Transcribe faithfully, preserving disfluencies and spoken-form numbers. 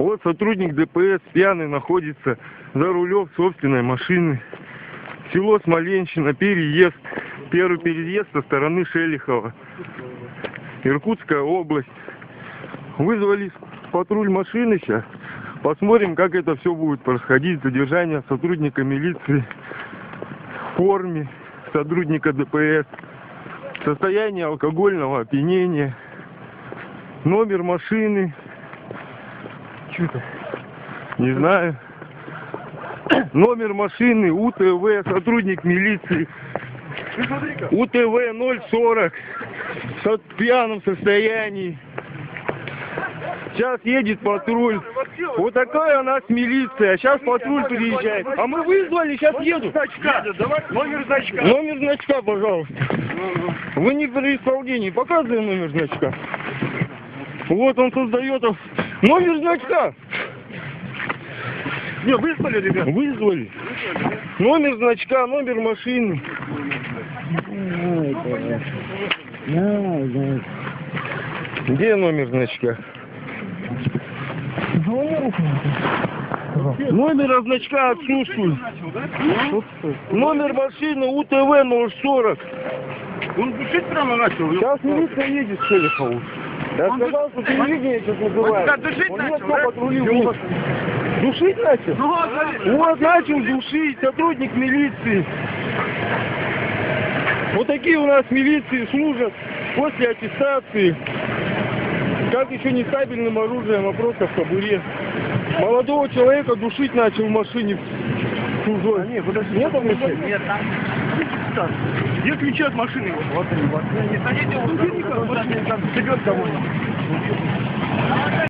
Вот сотрудник ДПС пьяный находится за рулем собственной машины. Село Смоленщина, переезд. Первый переезд со стороны Шелихова. Иркутская область. Вызвали патруль машины сейчас. Посмотрим, как это все будет происходить. Задержание сотрудника милиции в форме, сотрудника ДПС. Состояние алкогольного опьянения. Номер машины. Что-то не знаю. Номер машины УТВ, сотрудник милиции. УТВ ноль сорок. В пьяном состоянии. Сейчас едет патруль. Вот такая у нас милиция. Сейчас патруль приезжает. А мы вызвали, сейчас едут. Номер значка. Номер значка, пожалуйста. Вы не при исполнении. Показываем номер значка. Вот он создает номер значка. Не, вызвали, ребят? Вызвали. Номер значка, номер машины. Где номер значка? Номер значка отсутствует. Номер машины УТВ ноль сорок. Он душить прямо начал. Сейчас милиция едет к Шелихову. Я сказал, что телевидение сейчас называют. Он душить Он начал, да? Патрулирует. Душить начал? Ну, вот, вот начал душить сотрудник милиции. Вот такие у нас милиции служат после аттестации. Как еще не стабильным оружием, а просто в кобуре. Молодого человека душить начал в машине чужой. А нет, подожди. Нет там ключей? Нет, там. Где ключи от машины? Вот они, вот. Не садите его, вот там, живет кого-нибудь.